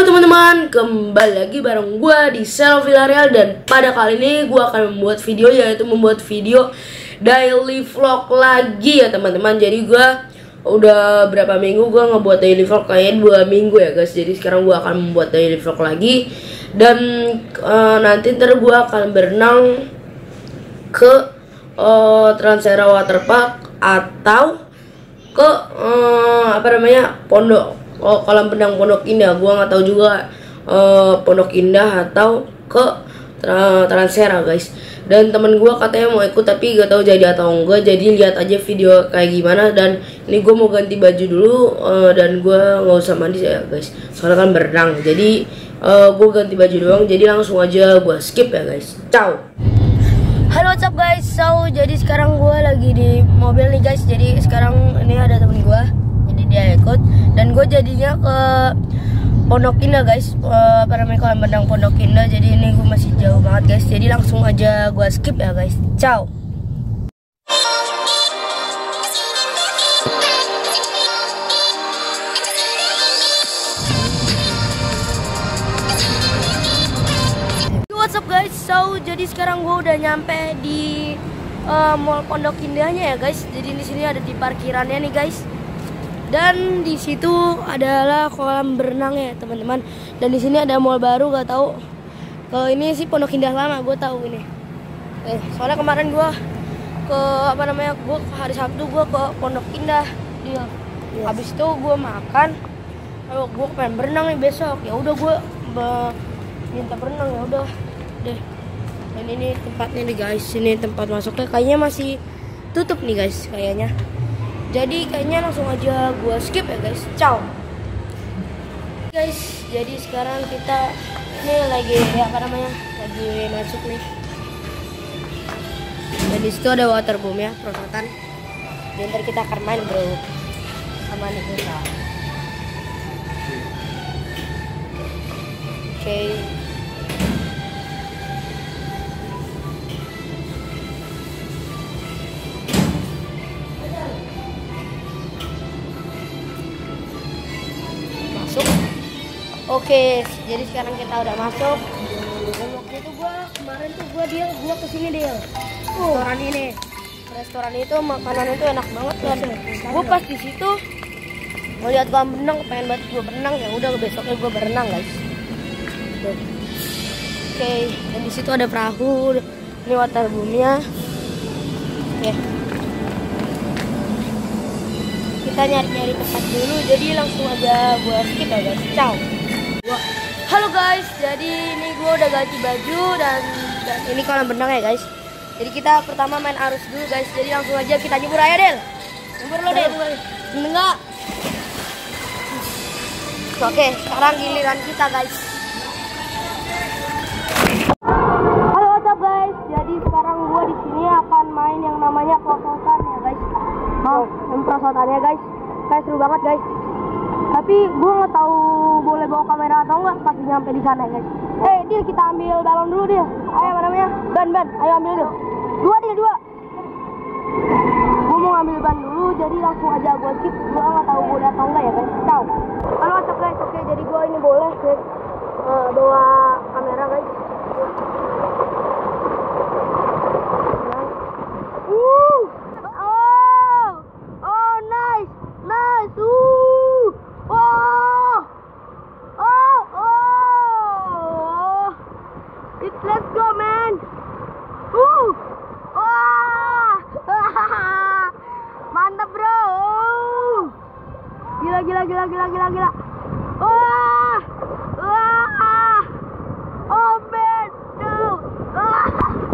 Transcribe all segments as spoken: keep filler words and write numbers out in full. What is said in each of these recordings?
Halo teman-teman, kembali lagi bareng gue di Sel Villarreal. Dan pada kali ini gue akan membuat video, yaitu membuat video daily vlog lagi ya teman-teman. Jadi gue udah berapa minggu gue ngebuat daily vlog, kayaknya dua minggu ya guys. Jadi sekarang gue akan membuat daily vlog lagi. Dan uh, nanti ntar gue akan berenang ke uh, Transera Waterpark atau ke uh, apa namanya pondok Oh, kolam renang Pondok Indah. Gua nggak tahu juga uh, Pondok Indah atau ke tra Transera guys. Dan temen gua katanya mau ikut tapi gak tahu jadi atau enggak. Jadi lihat aja video kayak gimana. Dan ini gua mau ganti baju dulu uh, dan gua nggak usah mandi ya guys. Soalnya kan berenang. Jadi uh, gua ganti baju doang. Jadi langsung aja gua skip ya guys. Ciao. Halo, what's up guys? So jadi sekarang gua lagi di mobil nih guys. Jadi sekarang ini ada temen gua. Jadi dia ikut dan gue jadinya ke Pondok Indah guys, uh, apa namanya kolam renang Pondok Indah. Jadi ini gue masih jauh banget guys, jadi langsung aja gue skip ya guys. Ciao. What's up guys? So jadi sekarang gue udah nyampe di uh, Mall Pondok Indahnya ya guys. Jadi di sini ada di parkirannya nih guys. Dan di situ adalah kolam berenang ya teman-teman. Dan di sini ada mall baru, gak tahu. Kalau ini sih Pondok Indah lama, gue tahu ini. Eh, soalnya kemarin gue ke apa namanya, gue hari Sabtu gue ke Pondok Indah dia. Yes. Habis itu gue makan. Kalau gue pengen berenang nih besok, ya udah gue minta berenang ya udah deh. Dan ini tempatnya nih guys, ini tempat masuknya kayaknya masih tutup nih guys kayaknya. Jadi kayaknya langsung aja gua skip ya guys. Ciao. Guys, jadi sekarang kita ini lagi ya apa namanya? Lagi masuk nih. Dan di situ ada waterboom ya, perosotan. Jadi ntar kita akan main bro sama nih kita. Oke. Okay. Oke, jadi sekarang kita udah masuk. Dan waktu itu gua kemarin tuh gua dia gua kesini dia. Uh. Restoran ini, restoran itu makanan itu enak banget kan. Gua pas di situ ngeliat kolam berenang, pengen banget gua berenang ya. Udah besoknya gua berenang guys. Oke, okay. Dan di situ ada perahu. Ini waterboomnya. Oke. Kita nyari-nyari tempat dulu. Jadi langsung aja gua skip ya guys. Ciao. Halo guys, jadi ini gue udah ganti baju dan, dan ini kolam berenang ya guys. Jadi kita pertama main arus dulu guys. Jadi langsung aja kita nyebur aja Del. Nyebur lo Del. Enggak. Oke, sekarang giliran kita guys. Halo what's up guys. Jadi sekarang gue di sini akan main yang namanya perosotan ya guys. Mau main perosotannya guys. Kayak seru banget guys. Tapi gue nggak tahu boleh bawa kamera atau enggak pas nyampe di sana guys. Eh dia kita ambil balon dulu dia. Ayo apa namanya? Ban ban. Ayo ambil dulu. Dua dia dua. Gue mau ambil ban dulu, jadi langsung aja gue skip. Gue nggak tahu boleh atau enggak ya guys. Ciao. Halo what's up guys. Oke jadi gue ini boleh guys uh, bawa kamera guys. Uh. Oh. Oh nice. Nice. Uh. Let's go man. Uh. Wah. Mantap bro. Gila gila gila gila gila gila. Wah. Wah. Oh man. No. Wah.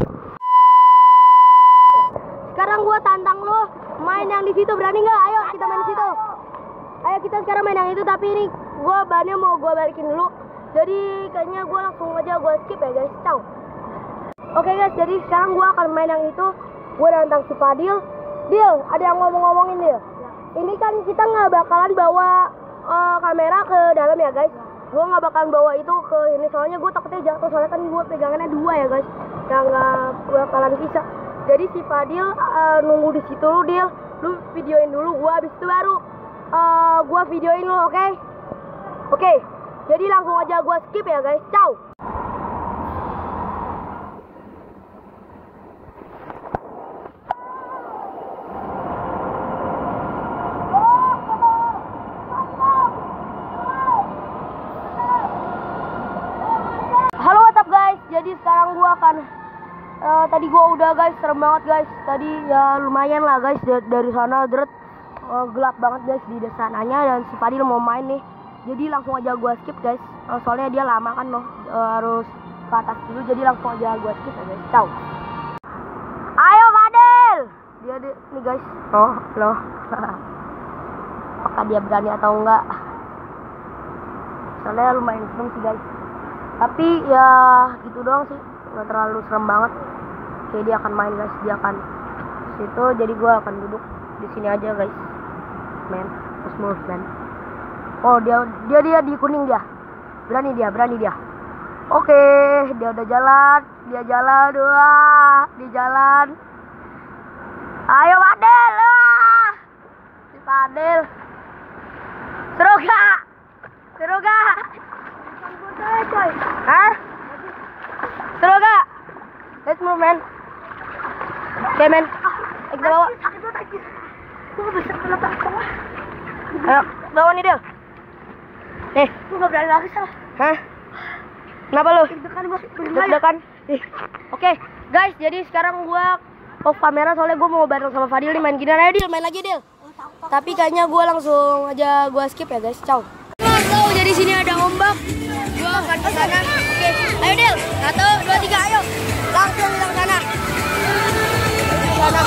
Sekarang gua tantang lo main yang di situ, berani nggak? Ayo kita main di situ. Ayo kita sekarang main yang itu, tapi ini gua bannya mau gua balikin dulu. Jadi kayaknya gue langsung aja gue skip ya guys. Ciao. Oke okay guys, jadi sekarang gue akan main yang itu. Gue nantang si Fadil. Dil, ada yang ngomong-ngomongin Dil. Ini kan kita nggak bakalan bawa uh, kamera ke dalam ya guys. Gue nggak bakalan bawa itu ke ini, soalnya gue takutnya jatuh. Soalnya kan gue pegangannya dua ya guys. Yang nggak bakalan bisa. Jadi si Fadil uh, nunggu di situ lu Dil. Lu videoin dulu, gue abis itu baru uh, gue videoin lu, oke? Okay? Oke. Okay. Jadi langsung aja gua skip ya guys. Ciao. Halo, what's up guys? Jadi sekarang gua akan uh, tadi gua udah guys, serem banget guys. Tadi ya lumayan lah guys, dari, dari sana deret uh, gelap banget guys di sananya, dan si Fadil mau main nih. Jadi langsung aja gua skip guys. Uh, soalnya dia lama kan loh, uh, harus ke atas dulu. Jadi langsung aja gua skip ya guys. Ciao. Ayo Fadil. Dia di, nih guys. Oh, loh. Apakah dia berani atau enggak? Soalnya lumayan serem sih guys. Tapi ya gitu doang sih, nggak terlalu serem banget. Oke, dia akan main guys, dia akan situ. Jadi gue akan duduk di sini aja guys, man. Terus move man. Oh dia dia dia di kuning dia, berani dia, berani dia. Oke, dia udah jalan, dia jalan, dua, di jalan. Ayo Fadil, ah, si Fadil. Seru gak? Seru gak? Hah? Seru gak? Let's move man. Oke men, kita bawa. Ayo, bawa nih Del. Nih, gue gak berani lagi salah. Hah? Kenapa lu? Deg-degan gue, deg-degan. Oke guys, jadi sekarang gua off kamera soalnya gue mau bareng sama Fadil nih main gini. Ayo Dil, main lagi Dil. Tapi kayaknya gue langsung aja gua skip ya guys. Ciao. Tahu jadi sini ada ombak. Gua akan ke sana. Oke, ayo Dil. Satu, dua, tiga, ayo. Langsung ke sana. Ke sana.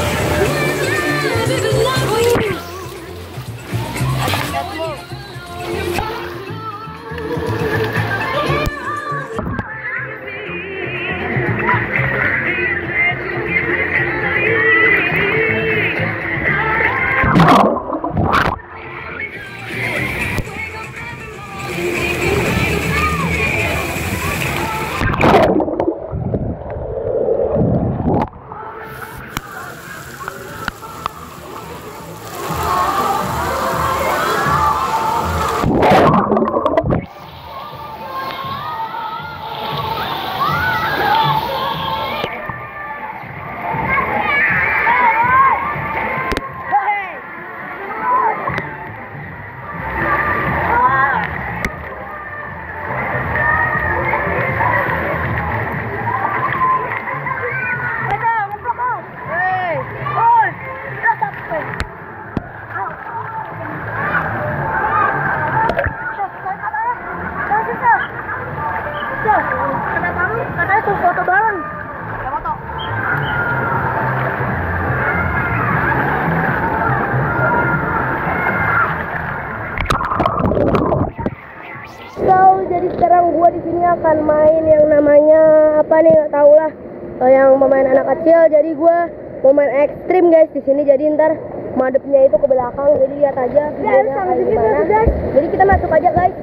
Jadi sekarang gua di sini akan main yang namanya apa nih, nggak tahu lah, yang pemain anak kecil. Jadi gua mau main ekstrim guys di sini. Jadi ntar madepnya itu ke belakang. Jadi lihat aja videonya kayak gimana. Jadi kita masuk aja guys.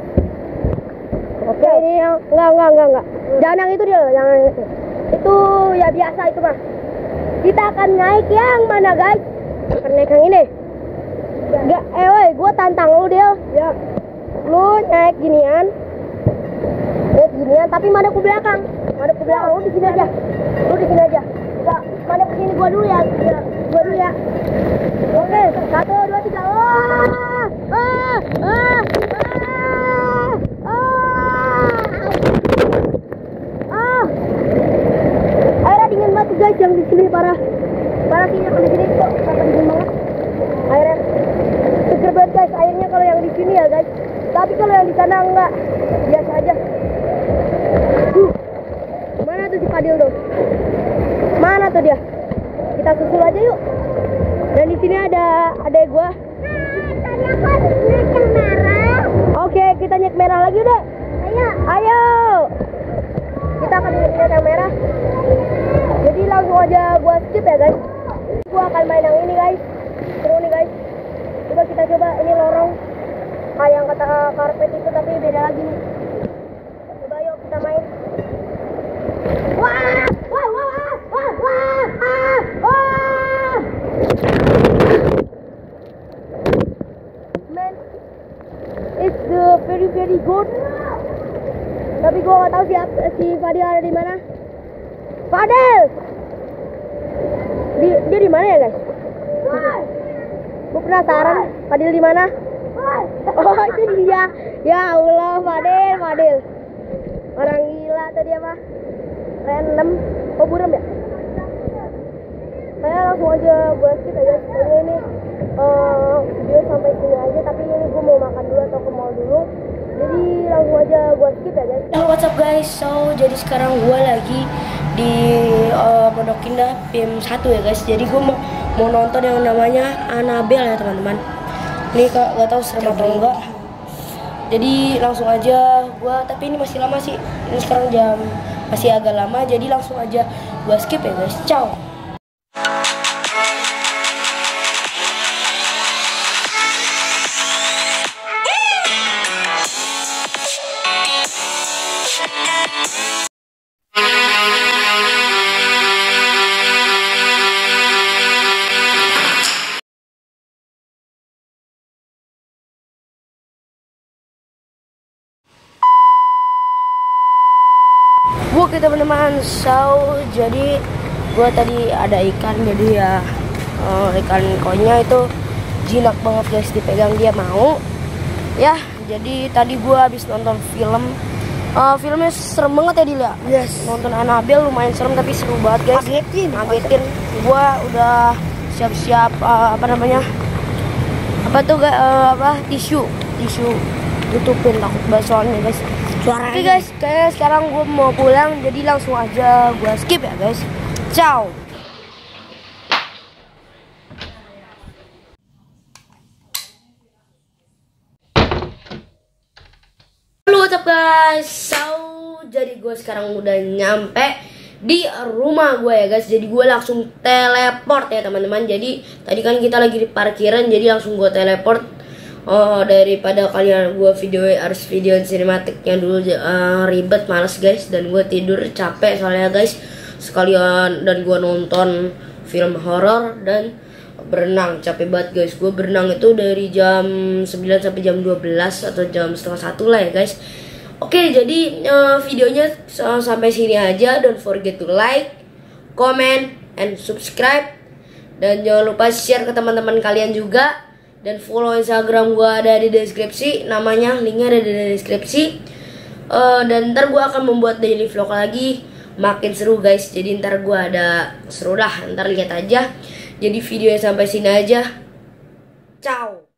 Oke, ini yang enggak enggak enggak enggak. Jangan yang itu dia, yang itu. Itu ya biasa itu mah. Kita akan naik yang mana guys? Akan naik yang ini. Enggak, eh woi, gua tantang lu Del. Ya. Lu naik ginian. Naik ginian, tapi madep ke belakang. Madep ke belakang, lu di sini aja. Lu di sini aja. Enggak, madep ke sini gua dulu ya. Ya, gua dulu ya. Oke, satu, dua, tiga. Wah! Ah! Ah! Ah! Airnya dingin banget guys, yang di sini parah. Parah sih yang di sini kok sampai dingin banget. Airnya seger banget guys, airnya kalau yang di sini ya guys. Tapi kalau yang di sana enggak, biasa aja. Uh, mana tuh si Fadil tuh? Mana tuh dia? Kita susul aja yuk. Dan di sini ada adek gua. Tadi aku harus naik yang merah. Oke, kita naik merah lagi udah. Ayo. Ayo. Kita akan naik yang merah. Jadi langsung aja gua skip ya guys. Gua akan main yang ini guys. Seru nih guys. Coba kita coba, ini lorong kayak yang kata karpet itu tapi beda lagi nih. Coba yuk kita main. Wah, wah, wah, wah, wah, wah, wah. Man, it's uh, very very good. tapi gue nggak tahu siapa si Fadil ada di mana. Fadil, di, dia di mana ya guys? Gue penasaran, Fadil di mana? Oh itu dia, ya Allah Fadil, Fadil, orang gila tuh dia mah, random, oh buram ya? Saya langsung aja gue skip aja, soalnya ini uh, video sampai sini aja, tapi ini gue mau makan dulu atau ke mall dulu. Jadi langsung aja gue skip ya guys. Halo what's up guys, so jadi sekarang gue lagi di uh, Pondok Indah P M satu ya guys. Jadi gue mau, mau nonton yang namanya Annabelle ya teman-teman. Ini kak gak tahu serem atau enggak. Jadi langsung aja gue, tapi ini masih lama sih. Ini sekarang jam masih agak lama, jadi langsung aja gue skip ya guys. Ciao. Oke teman-teman, so jadi gue tadi ada ikan, jadi ya uh, ikan konya itu jinak banget guys, dipegang dia mau ya. Jadi tadi gue habis nonton film, uh, filmnya serem banget ya Dila. Yes. Nonton Annabelle lumayan serem tapi seru banget guys. Ngagetin, ngagetin. Gue udah siap-siap uh, apa namanya, apa tuh uh, apa tisu, tisu tutupin takut basoannya guys. Suaranya. Oke guys, kayak sekarang gue mau pulang, jadi langsung aja gue skip ya guys. Ciao. Halo what's up guys, so jadi gue sekarang udah nyampe di rumah gue ya guys. Jadi gue langsung teleport ya teman-teman. Jadi tadi kan kita lagi di parkiran, jadi langsung gue teleport. Oh, daripada kalian gue video harus video sinematiknya dulu, uh, ribet, males guys, dan gue tidur capek soalnya guys. Sekalian dan gue nonton film horor dan berenang, capek banget guys. Gue berenang itu dari jam sembilan sampai jam dua belas atau jam setengah satu lah ya guys. Oke, jadi uh, videonya uh, sampai sini aja. Don't forget to like, comment, and subscribe. Dan jangan lupa share ke teman-teman kalian juga. Dan follow Instagram gue ada di deskripsi, namanya linknya ada di deskripsi. uh, Dan ntar gue akan membuat daily vlog lagi, makin seru guys. Jadi ntar gue ada seru lah, ntar lihat aja. Jadi videonya sampai sini aja. Ciao.